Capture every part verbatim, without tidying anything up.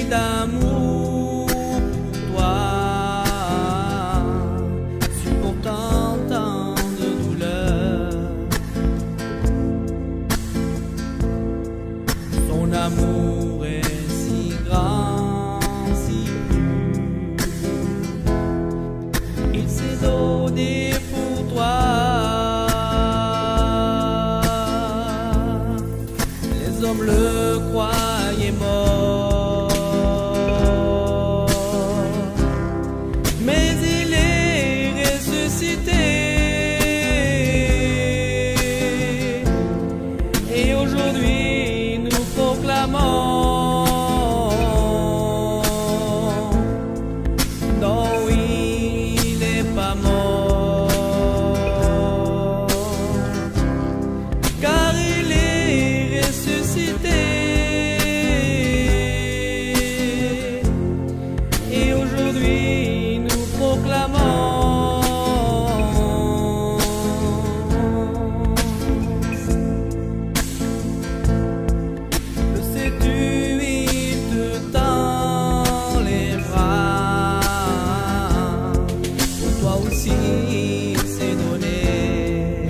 d'amour pour toi, supportant tant de douleurs. Son amour est si grand, si pur, il s'est donné pour toi. Les hommes le croyaient mort, mais il est ressuscité. Et aujourd'hui nous proclamons, non, il n'est pas mort, car il est ressuscité. Et aujourd'hui nous proclamons, le sais-tu, il te tend les bras, pour toi aussi il s'est donné.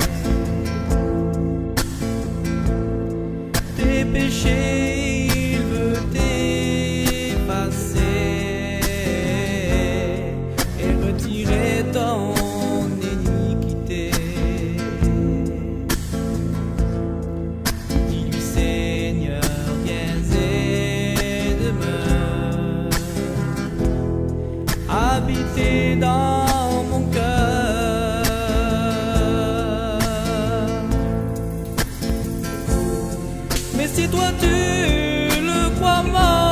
Tes péchés il veut t'effacer et retirer ton iniquité. Dis-lui, Seigneur, viens et demeure, habiter dans mon cœur. Mais si toi tu le crois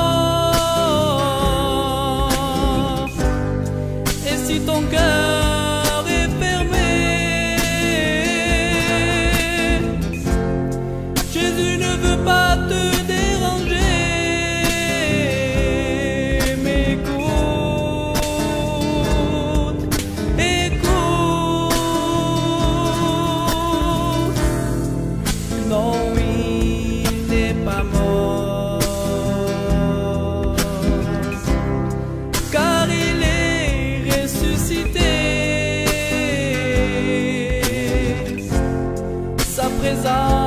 mort, et si ton cœur est fermé, Jésus ne veut pas te déranger. Mais écoute, écoute, non, il n'est pas mort, car il est ressuscité. Sa présence